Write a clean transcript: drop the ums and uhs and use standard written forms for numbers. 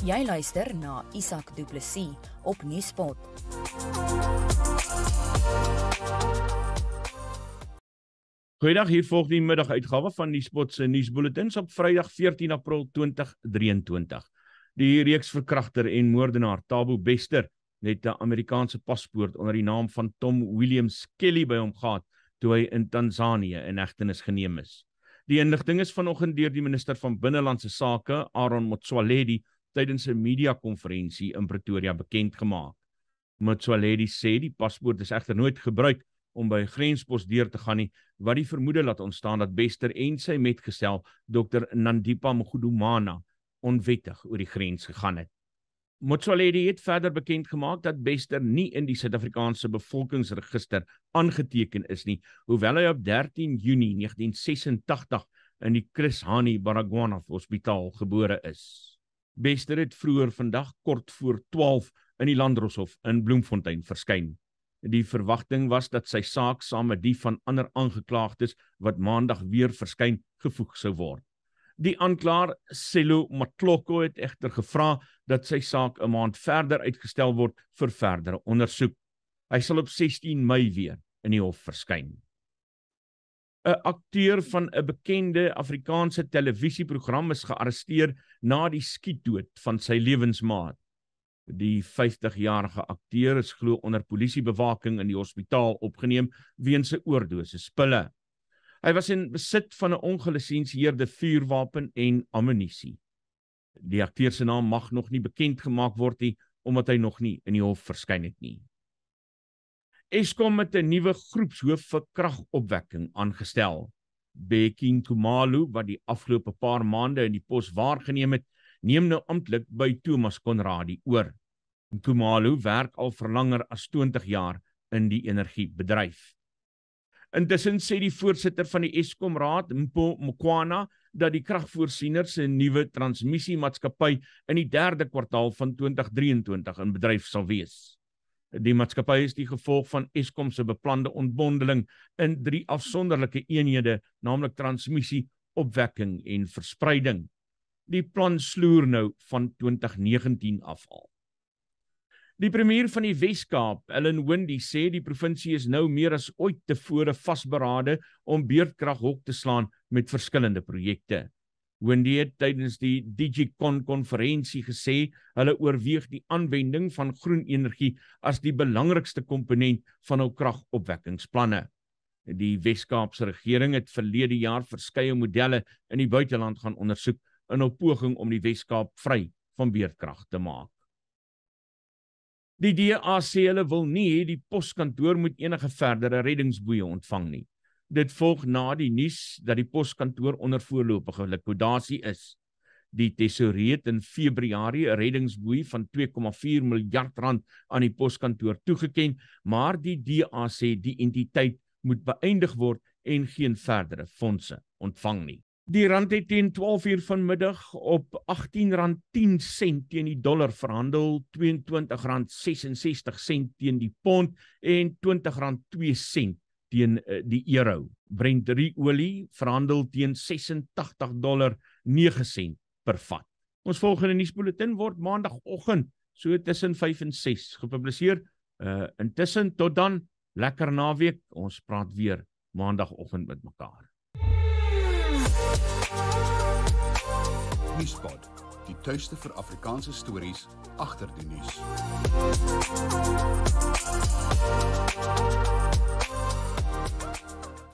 Jy luister na Isak Du Plessis op Nuuspot. Goeiedag, hier volg die middaguitgawe van Nuuspot se nuusbulletins op Vrydag 14 April 2023. Die reeksverkragter en moordenaar Thabo Bester het 'n Amerikaanse paspoort onder die naam van Tom Williams Kelly by hom gehad toe hy in Tanzanië in hegtenis geneem is. Die inligting is vanoggend deur die minister van Binnelandse Sake, Aaron Motsoaledi, tydens 'n media-konferensie in Pretoria bekend gemaak. Motsoaledi sê die paspoort is egter nooit gebruik om by 'n grenspos deur te gaan nie, wat die vermoede laat ontstaan dat Bester en sy metgesel Dr. Nandipa Mgudumana onwettig oor die grens gegaan het. Motsoaledi het verder bekend gemaak dat Bester nie in die Suid-Afrikaanse bevolkingsregister aangeteken is nie, hoewel hy op 13 Junie 1986 in die Chris Hani Baragwanath Hospitaal gebore is. Bester het vroeër vandag kort voor 12 in die Landdroshof in Bloemfontein verskyn. Die verwagting was dat sy saak saam met die van ander aangeklaagdes wat maandag weer verskyn gevoeg sou word. Die aanklaer Sello Matloko het egter gevra dat sy saak 'n maand verder uitgestel word vir verdere ondersoek. Hy sal op 16 Mei weer in die hof verskyn. 'n Akteur van 'n bekende Afrikaanse televisieprogram is gearresteer na die skietdood van sy lewensmaat. Die 50-jarige akteur is glo onder polisiebewaking in die hospitaal opgeneem weens 'n oordosis pille. Hy was in besit van 'n ongelisensieerde vuurwapen en ammunisie. Die akteur se naam mag nog nie bekend gemaak word nie, omdat hy nog nie in die hof verskyn het nie. Eskom het 'n nuwe groepshoof vir kragopwekking aangestel. Bekin Kumalu, wat die afgelope paar maande in die pos waargeneem het, neem nou amptelik by Thomas Conradie oor. Kumalu werk al vir langer as 20 jaar in die energiebedryf. Intussen sê die voorsitter van die Eskom Raad, Mpho Mokwana, dat die kragvoorsiener se nuwe transmissiemaatskappy in die 3de kwartaal van 2023 in bedryf sal wees. Die maatskappy is die gevolg van Eskom se beplande ontbondeling in 3 afsonderlike eenhede, naamlik transmissie, opwekking en verspreiding. Die plan sloer nou van 2019 af al. Die premier van die Wes-Kaap, Ellen Windey, sê die provinsie is nou meer as ooit tevore vasberade om beurtkrag hok te slaan met verskillende projekte. Windey het tydens die DigiCon-konferensie gesê hulle oorweeg die aanwending van groen energie as die belangrikste komponent van hul kragopwekkingsplanne. Die Wes-Kaapse regering het verlede jaar verskeie modelle in die buiteland gaan ondersoek in 'n poging om die Wes-Kaap vry van beurtkrag te maak. Die DA sê hulle wil nie hê die poskantoor moet enige verdere reddingsboeie ontvang nie. Dit volg na die nuus dat die poskantoor onder voorlopige likwidasie is. Die tesourier het in Februarie 'n reddingsboei van 2,4 miljard rand aan die poskantoor toegeken, maar die DA sê die entiteit moet beëindig word en geen verdere fondse ontvang nie. Die rand het teen 12 uur vanmiddag op R18.10 teen die dollar verhandel, R22.66 teen die pond en R20.02 teen die euro. Brent olie verhandel teen $86.09 per vat. Ons volgende nuusbulletin word maandagoggend so tussen 5 en 6 gepubliseer. Intussen tot dan, lekker naweek. Ons praat weer maandagoggend met mekaar. Nuuspot, die tuiste vir Afrikaanse stories agter die nuus.